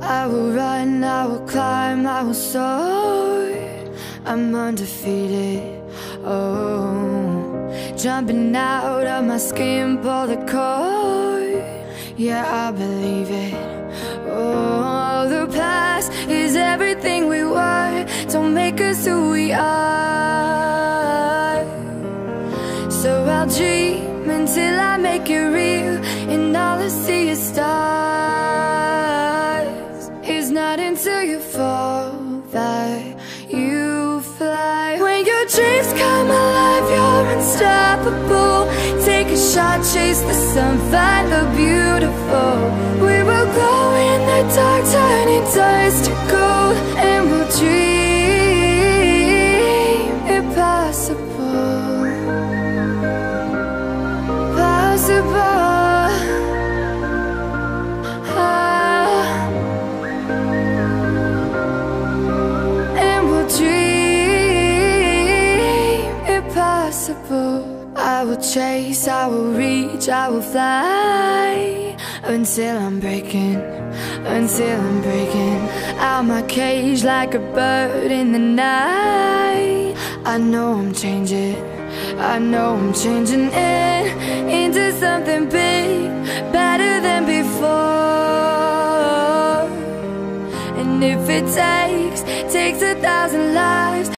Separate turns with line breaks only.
I will run, I will climb, I will soar. I'm undefeated, oh. Jumping out of my skin, pull the cord. Yeah, I believe it. Oh, the past is everything we were. Don't make us who we are. So I'll dream until I make it real, and all I see is stars. It's not until you fall that you fly. When your dreams come alive, you're unstoppable. Take a shot, chase the sun, find the beautiful. We will glow in the dark, turning dust to gold, and we'll dream impossible. And we'll dream impossible. I will chase, I will reach, I will fly until I'm breaking out my cage like a bird in the night. I know I'm changing it into something big, better than before. And if it takes 1,000 lives